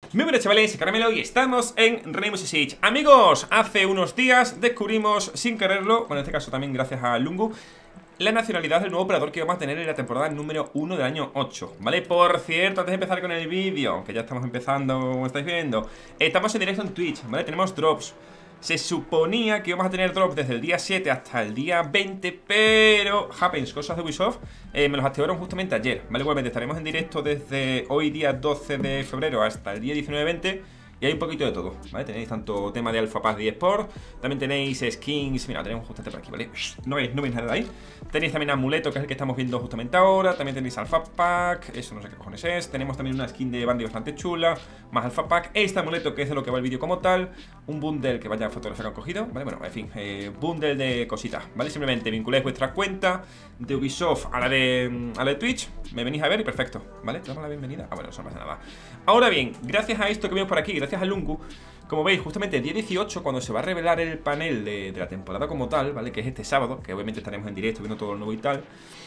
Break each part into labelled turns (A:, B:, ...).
A: Muy buenas chavales, soy Caramelo y estamos en Rainbow Six Siege. Amigos, hace unos días descubrimos sin quererlo, bueno en este caso también gracias a Lungu, la nacionalidad del nuevo operador que vamos a tener en la temporada número 1 del año 8, ¿vale? Por cierto, antes de empezar con el vídeo, que ya estamos empezando, como estáis viendo, estamos en directo en Twitch, ¿vale? Tenemos drops. Se suponía que íbamos a tener drops desde el día 7 hasta el día 20, pero happens, cosas de Ubisoft, me los activaron justamente ayer, ¿vale? Igualmente estaremos en directo desde hoy día 12 de febrero hasta el día 19-20. Y hay un poquito de todo, ¿vale? Tenéis tanto tema de Alpha Pass de eSport, también tenéis skins, mira, tenemos justamente por aquí, ¿vale? No veis nada de ahí. Tenéis también amuleto, que es el que estamos viendo justamente ahora. También tenéis Alpha Pack, eso no sé qué cojones es. Tenemos también una skin de Bandy bastante chula, más Alpha Pack. Este amuleto, que es de lo que va el vídeo como tal. Un bundle, que vaya fotografía que han cogido, ¿vale? Bueno, en fin, bundle de cositas, ¿vale? Simplemente vinculáis vuestra cuenta de Ubisoft a la de Twitch, me venís a ver y perfecto, ¿vale? Te damos la bienvenida. Ah, bueno, eso no pasa nada. Ahora bien, gracias a esto que vemos por aquí, gracias a Lungu, como veis, justamente el día 18, cuando se va a revelar el panel de la temporada como tal, ¿vale? Que es este sábado, que obviamente estaremos en directo viendo todo lo nuevo y tal.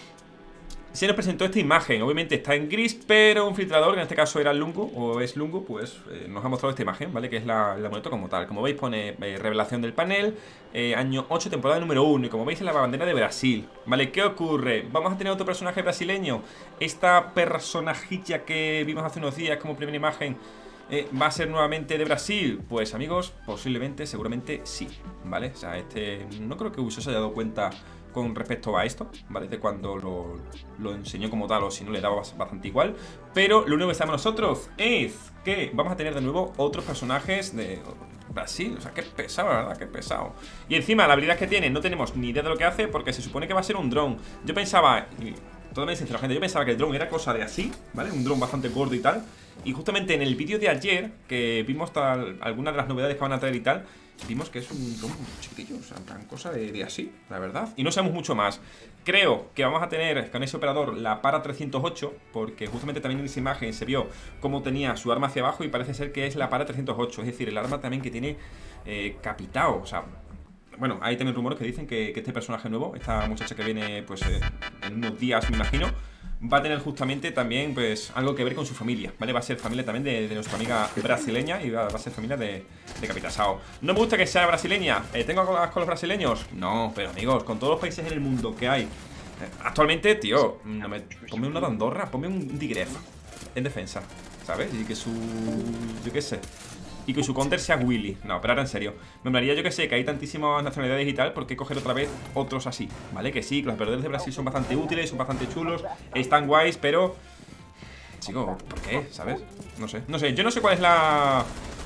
A: Se nos presentó esta imagen, obviamente está en gris, pero un filtrador, que en este caso era Lungu, o es Lungu, pues nos ha mostrado esta imagen, ¿vale? Que es la amuleto como tal. Como veis pone revelación del panel, año 8, temporada número 1, y como veis es la bandera de Brasil, ¿vale? ¿Qué ocurre? Vamos a tener otro personaje brasileño. Esta personajilla que vimos hace unos días como primera imagen, ¿va a ser nuevamente de Brasil? Pues amigos, posiblemente, seguramente sí, ¿vale? O sea, no creo que Ubisoft se haya dado cuenta con respecto a esto, ¿vale? De cuando lo enseñó como tal, o si no le daba bastante igual. Pero lo único que sabemos nosotros es que vamos a tener de nuevo otros personajes de Brasil. O sea, qué pesado, la verdad, qué pesado. Y encima, la habilidad que tiene, no tenemos ni idea de lo que hace, porque se supone que va a ser un dron. Yo pensaba, y totalmente sincero, gente, yo pensaba que el dron era cosa de así, ¿vale? Un dron bastante gordo y tal. Y justamente en el vídeo de ayer, que vimos algunas de las novedades que van a traer y tal, vimos que es un dron chiquitillo, o sea, tan cosa de así, la verdad. Y no sabemos mucho más. Creo que vamos a tener con ese operador la Para 308, porque justamente también en esa imagen se vio cómo tenía su arma hacia abajo y parece ser que es la Para 308, es decir, el arma también que tiene capitao, o sea... Bueno, hay también rumores que dicen que este personaje nuevo, esta muchacha que viene pues en unos días, me imagino, va a tener justamente también pues algo que ver con su familia, ¿vale? Va a ser familia también de nuestra amiga brasileña y va a ser familia de Capitán Sao. No me gusta que sea brasileña. ¿Tengo cosas con los brasileños? No, pero amigos, con todos los países en el mundo que hay actualmente, tío, ponme una de Andorra, ponme un Digref en defensa, ¿sabes? Y que su... yo qué sé... Y que su counter sea Willy. No, pero ahora en serio. Me molaría, yo que sé, que hay tantísimas nacionalidades y tal, ¿por qué coger otra vez otros así? ¿Vale? Que sí, que los operadores de Brasil son bastante útiles, son bastante chulos, están guays, pero... Chico, ¿por qué? ¿Sabes? No sé, yo no sé cuál es la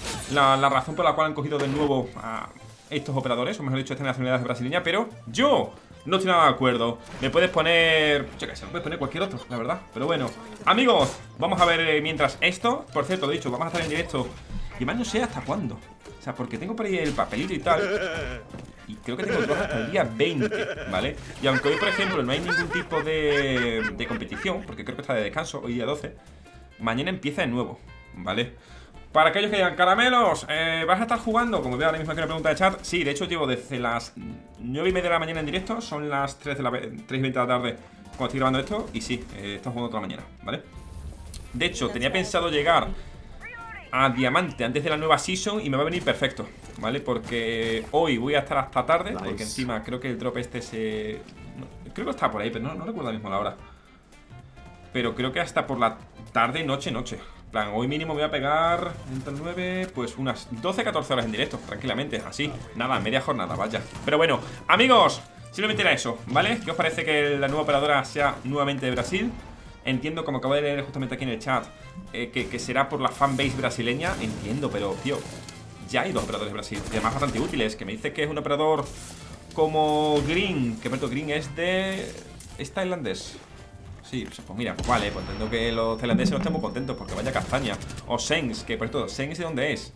A: razón por la cual han cogido de nuevo a estos operadores, o mejor dicho, esta nacionalidad brasileña, pero yo no estoy nada de acuerdo. Me puedes poner... yo qué sé, me puedes poner cualquier otro, la verdad. Pero bueno, amigos, vamos a ver mientras esto. Por cierto, lo dicho, vamos a estar en directo. Y más no sé hasta cuándo. O sea, porque tengo por ahí el papelito y tal. Y creo que tengo dos hasta el día 20, ¿vale? Y aunque hoy, por ejemplo, no hay ningún tipo de competición, porque creo que está de descanso, hoy día 12, mañana empieza de nuevo, ¿vale? Para aquellos que digan, caramelos, ¿vas a estar jugando? Como veo ahora mismo aquí una pregunta de chat. Sí, de hecho llevo desde las 9:30 de la mañana en directo. Son las 3:20 de la tarde cuando estoy grabando esto. Y sí, estamos jugando toda la mañana, ¿vale? De hecho, tenía pensado llegar a Diamante antes de la nueva season y me va a venir perfecto, ¿vale? Porque hoy voy a estar hasta tarde, porque encima creo que el drop este creo que está por ahí, pero no recuerdo ahora mismo la hora. Pero creo que hasta por la tarde, noche. En plan, hoy mínimo me voy a pegar entre 9, pues unas 12-14 horas en directo, tranquilamente, así. Nada, media jornada, vaya. Pero bueno, amigos, simplemente era eso, ¿vale? ¿Qué os parece que la nueva operadora sea nuevamente de Brasil? Entiendo, como acabo de leer justamente aquí en el chat, que será por la fanbase brasileña. Entiendo, pero, tío, ya hay dos operadores de Brasil, y además bastante útiles. Que me dice que es un operador como Green, que perdón, Green es tailandés. Sí, pues mira, pues vale, pues entiendo que los tailandeses no estén muy contentos, porque vaya castaña. O Sengs, que por cierto, Sengs, ¿de dónde es?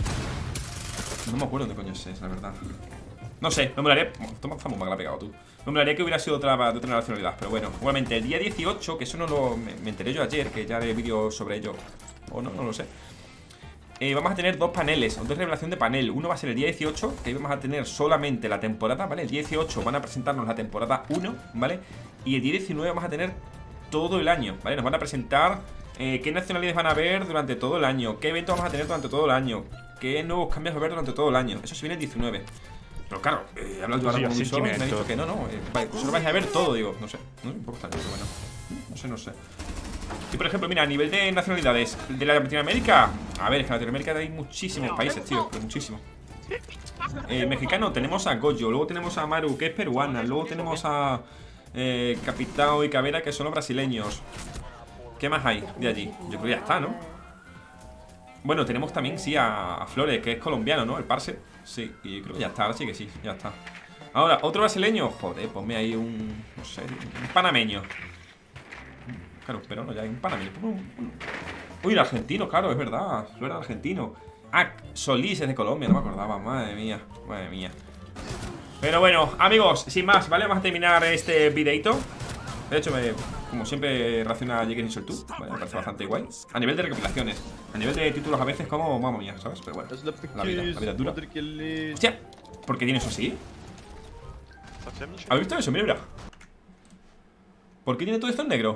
A: No me acuerdo dónde coño es, la verdad. No sé, me molaría... Toma fama, me la ha pegado tú. Me molaría que hubiera sido de otra nacionalidad. Pero bueno, igualmente el día 18, que eso no me enteré yo ayer, que ya haré vídeo sobre ello. O no lo sé. Vamos a tener dos paneles, dos revelación de panel. Uno va a ser el día 18, que ahí vamos a tener solamente la temporada, ¿vale? El día 18 van a presentarnos la temporada 1, ¿vale? Y el día 19 vamos a tener todo el año, ¿vale? Nos van a presentar ¿Qué nacionalidades van a haber durante todo el año? ¿Qué eventos vamos a tener durante todo el año? ¿Qué nuevos cambios va a haber durante todo el año? Eso se viene el 19. Pero claro, he hablado ahora con Ubisoft y me ha dicho que no, solo vais a ver todo, digo, no sé, un poco extraño, pero bueno, no sé. Y por ejemplo, mira, a nivel de nacionalidades de la Latinoamérica, a ver, es que en Latinoamérica hay muchísimos países, tío, pero muchísimos. Mexicano, tenemos a Goyo, luego tenemos a Maru, que es peruana, luego tenemos a Capitao y Caveira, que son los brasileños. ¿Qué más hay de allí? Yo creo que ya está, ¿no? Bueno, tenemos también, sí, a Flores, que es colombiano, ¿no? El Parse. Sí, y creo que ya está, ahora sí que sí, ya está. Ahora, otro brasileño. Joder, ponme ahí un... no sé, un panameño. Claro, pero no, ya hay un panameño. Uy, el argentino, claro, es verdad. Flores argentino. Ah, Solís es de Colombia, no me acordaba. Madre mía, madre mía. Pero bueno, amigos, sin más, ¿vale? Vamos a terminar este videito. De hecho, como siempre reacciona Jake Insel 2, ¿vale? Me parece bastante guay. A nivel de recopilaciones, a nivel de títulos a veces como, mamma mía, ¿sabes? Pero bueno, la vida es dura. Hostia, ¿por qué tiene eso así? ¿Habéis visto eso? Mira, mira. ¿Por qué tiene todo esto en negro?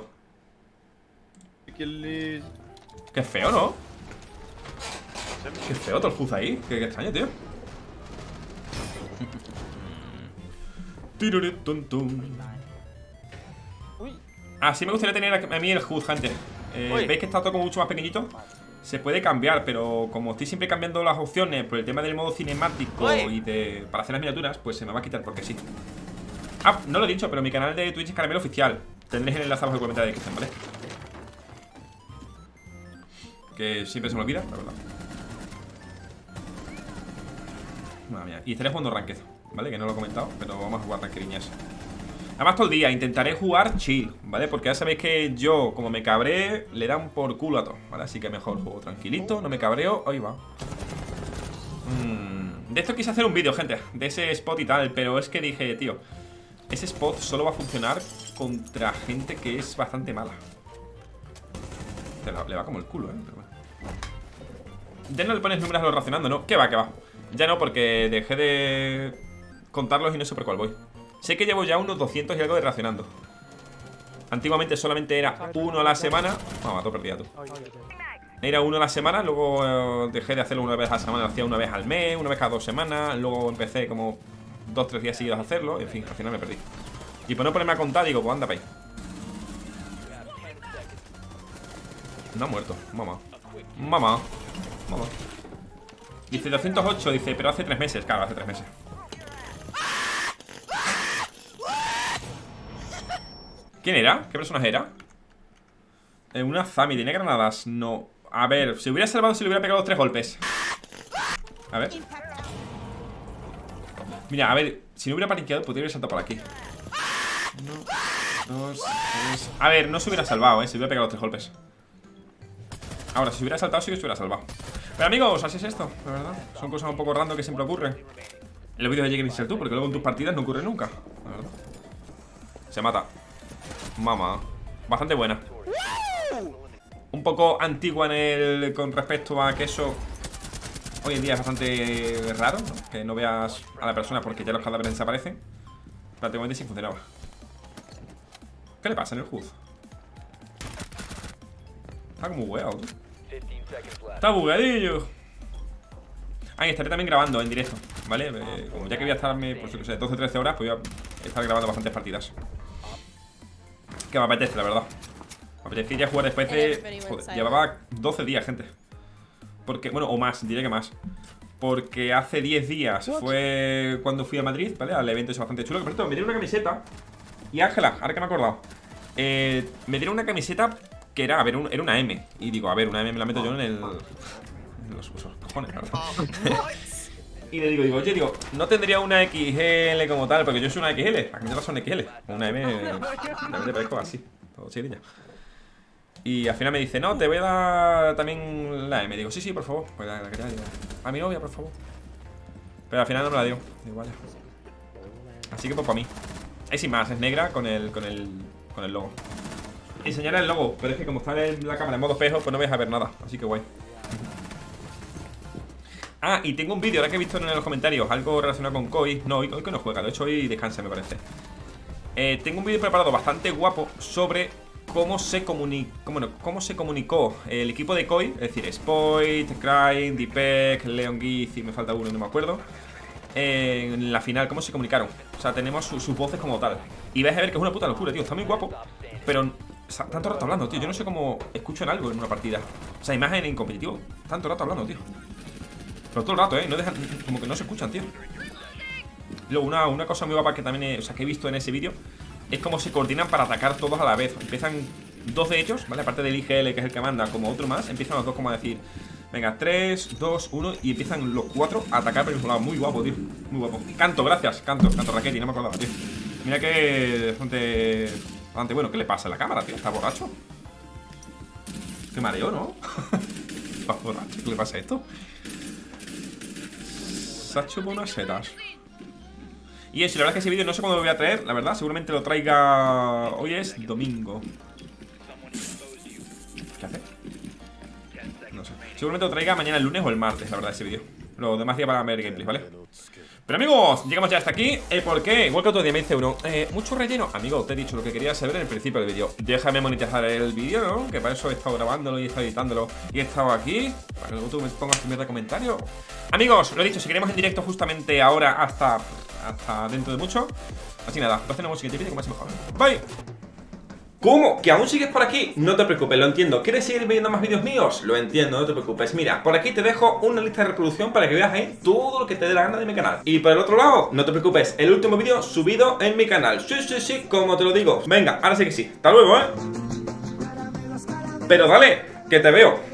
A: Qué feo, ¿no? Qué feo todo el Juz ahí. Qué extraño, tío. Ah, sí me gustaría tener a mí el HUD, gente. ¿Veis que está todo como mucho más pequeñito? Se puede cambiar, pero como estoy siempre cambiando las opciones por el tema del modo cinemático y para hacer las miniaturas, pues se me va a quitar porque sí. Ah, no lo he dicho, pero mi canal de Twitch es Caramelo Oficial. Tendréis el enlace abajo en el comentario de descripción, ¿vale? Que siempre se me olvida, la verdad. Madre mía. Y estaré jugando Ranked, ¿vale? Que no lo he comentado, pero vamos a jugar Rankediñas. Además todo el día intentaré jugar chill, ¿vale? Porque ya sabéis que yo, como me cabré, le dan por culo a todo, ¿vale? Así que mejor juego tranquilito, no me cabreo. Ahí va. De esto quise hacer un vídeo, gente, de ese spot y tal, pero es que dije, tío, ese spot solo va a funcionar contra gente que es bastante mala. Le va como el culo, pero bueno. Ya no le pones números a los racionando, ¿no? ¿Qué va, qué va? Ya no, porque dejé de contarlos y no sé por cuál voy. Sé que llevo ya unos 200 y algo de racionando. Antiguamente solamente era uno a la semana. Vamos, todo perdida tú. Era uno a la semana, luego dejé de hacerlo una vez a la semana, lo hacía una vez al mes, una vez cada 2 semanas. Luego empecé como 2-3 días seguidos a hacerlo. En fin, al final me perdí. Y por no ponerme a contar, digo, pues anda para ahí. No ha muerto, mamá. Mamá. Dice 208, dice, pero hace 3 meses. Claro, hace 3 meses. ¿Quién era? ¿Qué personaje era? Una Zami, ¿tenía granadas? No. A ver, si hubiera salvado, si le hubiera pegado 3 golpes. A ver. Mira, a ver, si no hubiera paniqueado, podría haber saltado por aquí. 1, 2, 3. A ver, no se hubiera salvado, si hubiera pegado 3 golpes. Ahora, si hubiera saltado, sí que se hubiera salvado. Pero amigos, así es esto, la verdad. Son cosas un poco random que siempre ocurren en los vídeos de Jake Insel 2, porque luego en tus partidas no ocurre nunca, la verdad. Se mata. Mamá. Bastante buena. Un poco antigua con respecto a que eso hoy en día es bastante raro, ¿no? Que no veas a la persona porque ya los cadáveres desaparecen. Prácticamente sí funcionaba. ¿Qué le pasa en el HUD? Está como bugueado, tú. Está bugueadillo. Ahí estaré también grabando en directo, ¿vale? Como ya que voy a estarme, pues yo que sé, 12-13 horas, pues voy a estar grabando bastantes partidas. Que me apetece, la verdad. Me apetecía ya jugar después de... Joder, llevaba 12 días, gente. Porque, bueno, o más, diré que más. Porque hace 10 días fue cuando fui a Madrid, ¿vale? Al evento ese bastante chulo. Que por cierto, me dieron una camiseta. Y Ángela, ahora que me he acordado, me dieron una camiseta que era, a ver, era una M. Y digo, a ver, una M me la meto yo en los cojones, la verdad. Y le digo, oye, no tendría una XL como tal, porque yo soy una XL. Las camisetas son XL. Una M, realmente parezco así, todo chiriña. Y al final me dice, no, te voy a dar también la M. Digo, sí, por favor. Pues la quería a mi novia, por favor. Pero al final no me la dio. Digo, vale. Así que pues para mí. Es sin más, es negra con el logo. Enseñaré el logo, pero es que como está en la cámara en modo espejo, pues no vais a ver nada. Así que guay. Ah, y tengo un vídeo, ahora que he visto en los comentarios, algo relacionado con Koi. No, hoy que no juega, de hecho hoy descansa, me parece. Tengo un vídeo preparado bastante guapo sobre cómo se comunicó el equipo de Koi, es decir, Spoit, Crying, Deepak, Leon Giz y me falta uno, no me acuerdo, en la final, cómo se comunicaron. O sea, tenemos sus voces como tal. Y vais a ver que es una puta locura, tío, está muy guapo. Pero tanto rato hablando, tío, yo no sé cómo escuchan algo en una partida. O sea, imagen en competitivo, tanto rato hablando, tío. Pero todo el rato, no dejan, como que no se escuchan, tío. Luego, una cosa muy guapa que también que he visto en ese vídeo es cómo se coordinan para atacar todos a la vez. Empiezan dos de ellos, ¿vale? Aparte del IGL, que es el que manda, como otro más, empiezan los dos como a decir, venga, 3, 2, 1, y empiezan los 4 a atacar por el mismo lado. Muy guapo, tío, muy guapo. Canto, gracias, Canto Raquel, no me acordaba, tío. Mira que bastante bueno. ¿Qué le pasa a la cámara, tío? ¿Está borracho? Qué mareo, ¿no? ¿Está borracho? ¿Qué le pasa a esto? Se ha hecho buenas setas. Y eso, la verdad es que ese vídeo no sé cuándo lo voy a traer, la verdad, seguramente lo traiga... Hoy es domingo. ¿Qué hace? No sé. Seguramente lo traiga mañana el lunes o el martes, la verdad, ese vídeo. Los demás días para ver gameplays, ¿vale? Pero amigos, llegamos ya hasta aquí. ¿Por qué? Igual que otro día me dice uno, mucho relleno. Amigo, te he dicho lo que quería saber en el principio del vídeo. Déjame monetizar el vídeo, ¿no? Que para eso he estado grabándolo y he estado editándolo y he estado aquí, para que luego tú me pongas tu mierda de comentario. Amigos, lo he dicho, seguiremos en directo justamente ahora hasta dentro de mucho. Así nada, lo hacemos en el siguiente vídeo, como es mejor. Bye. ¿Cómo? ¿Que aún sigues por aquí? No te preocupes, lo entiendo. ¿Quieres seguir viendo más vídeos míos? Lo entiendo, no te preocupes. Mira, por aquí te dejo una lista de reproducción para que veas ahí todo lo que te dé la gana de mi canal. Y por el otro lado, no te preocupes, el último vídeo subido en mi canal. Sí, sí, sí, como te lo digo. Venga, ahora sí que sí. Hasta luego, Pero dale, que te veo.